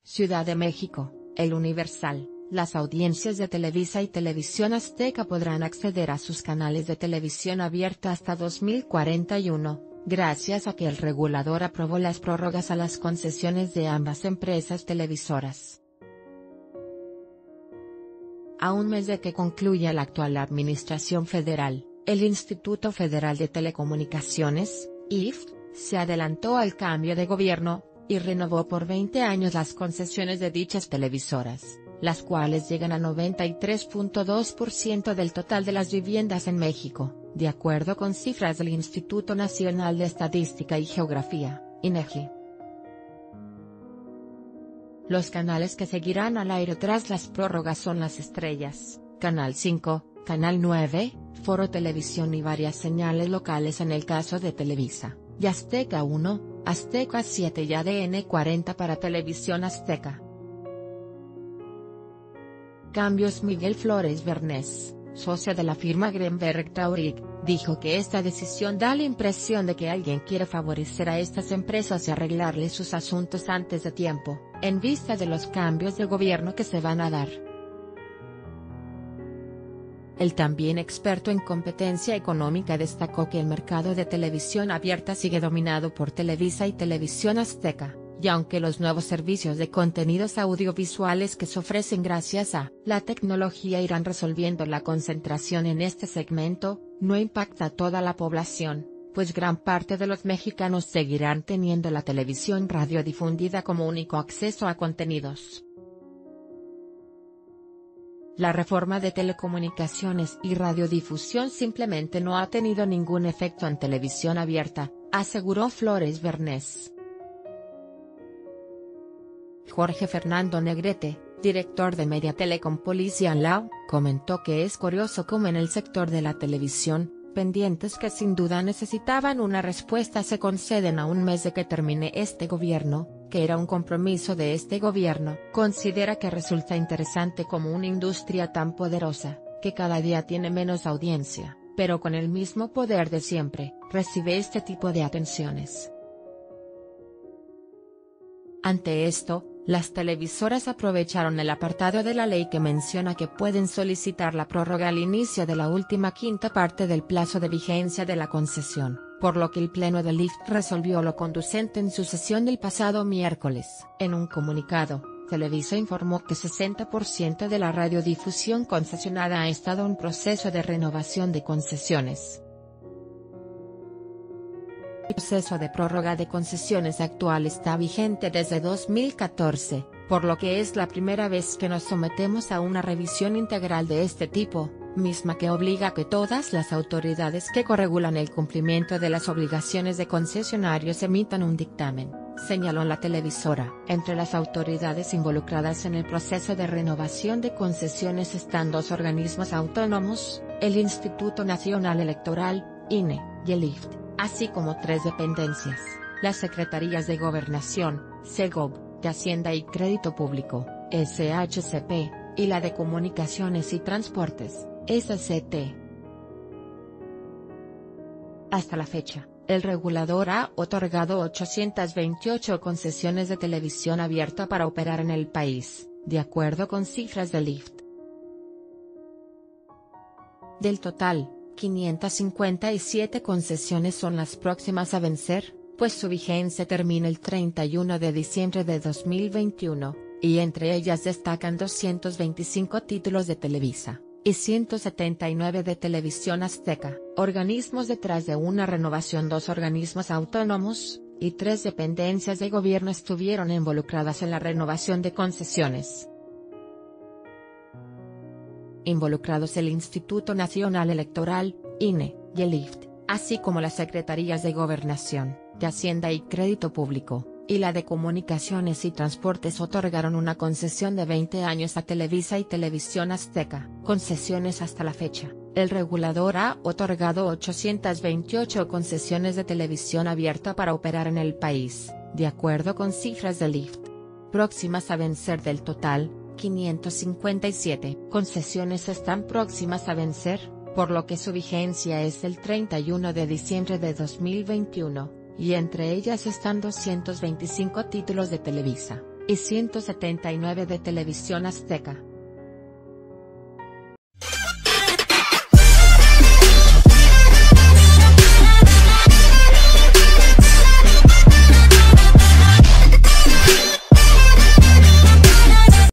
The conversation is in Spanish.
Ciudad de México, El Universal. Las audiencias de Televisa y Televisión Azteca podrán acceder a sus canales de televisión abierta hasta 2041, gracias a que el regulador aprobó las prórrogas a las concesiones de ambas empresas televisoras. A un mes de que concluya la actual administración federal, el Instituto Federal de Telecomunicaciones, IFT, se adelantó al cambio de gobierno, y renovó por 20 años las concesiones de dichas televisoras, las cuales llegan a 93.2% del total de las viviendas en México, de acuerdo con cifras del Instituto Nacional de Estadística y Geografía, INEGI. Los canales que seguirán al aire tras las prórrogas son Las Estrellas, Canal 5, Canal 9, Foro Televisión y varias señales locales en el caso de Televisa, y Azteca 1, Azteca 7 y ADN 40 para Televisión Azteca. Cambios. Miguel Flores Bernés, socio de la firma Greenberg Traurig, dijo que esta decisión da la impresión de que alguien quiere favorecer a estas empresas y arreglarles sus asuntos antes de tiempo, en vista de los cambios de gobierno que se van a dar. El también experto en competencia económica destacó que el mercado de televisión abierta sigue dominado por Televisa y Televisión Azteca, y aunque los nuevos servicios de contenidos audiovisuales que se ofrecen gracias a la tecnología irán resolviendo la concentración en este segmento, no impacta a toda la población, pues gran parte de los mexicanos seguirán teniendo la televisión radiodifundida como único acceso a contenidos. La reforma de telecomunicaciones y radiodifusión simplemente no ha tenido ningún efecto en televisión abierta, aseguró Flores Bernés. Jorge Fernando Negrete, director de Media Telecom Polician Law, comentó que es curioso cómo en el sector de la televisión, pendientes que sin duda necesitaban una respuesta se conceden a un mes de que termine este gobierno, que era un compromiso de este gobierno. Considera que resulta interesante como una industria tan poderosa, que cada día tiene menos audiencia, pero con el mismo poder de siempre, recibe este tipo de atenciones. Ante esto, las televisoras aprovecharon el apartado de la ley que menciona que pueden solicitar la prórroga al inicio de la última quinta parte del plazo de vigencia de la concesión, por lo que el Pleno del IFT resolvió lo conducente en su sesión del pasado miércoles. En un comunicado, Televisa informó que 60% de la radiodifusión concesionada ha estado en proceso de renovación de concesiones. El proceso de prórroga de concesiones actual está vigente desde 2014, por lo que es la primera vez que nos sometemos a una revisión integral de este tipo, misma que obliga a que todas las autoridades que corregulan el cumplimiento de las obligaciones de concesionarios emitan un dictamen, señaló la televisora. Entre las autoridades involucradas en el proceso de renovación de concesiones están dos organismos autónomos, el Instituto Nacional Electoral, INE, y el IFT, así como tres dependencias, las Secretarías de Gobernación, SEGOV, de Hacienda y Crédito Público, SHCP, y la de Comunicaciones y Transportes, SCT. Hasta la fecha, el regulador ha otorgado 828 concesiones de televisión abierta para operar en el país, de acuerdo con cifras del IFT. Del total, 557 concesiones son las próximas a vencer, pues su vigencia termina el 31 de diciembre de 2021, y entre ellas destacan 225 títulos de Televisa, y 179 de Televisión Azteca. Organismos detrás de una renovación: 2 organismos autónomos, y 3 dependencias de gobierno estuvieron involucradas en la renovación de concesiones. Involucrados el Instituto Nacional Electoral, INE, y el IFT, así como las Secretarías de Gobernación, de Hacienda y Crédito Público, y la de Comunicaciones y Transportes otorgaron una concesión de 20 años a Televisa y Televisión Azteca. Concesiones. Hasta la fecha, el regulador ha otorgado 828 concesiones de televisión abierta para operar en el país, de acuerdo con cifras del IFT. Próximas a vencer: del total, 557 concesiones están próximas a vencer, por lo que su vigencia es el 31 de diciembre de 2021, y entre ellas están 225 títulos de Televisa, y 179 de Televisión Azteca.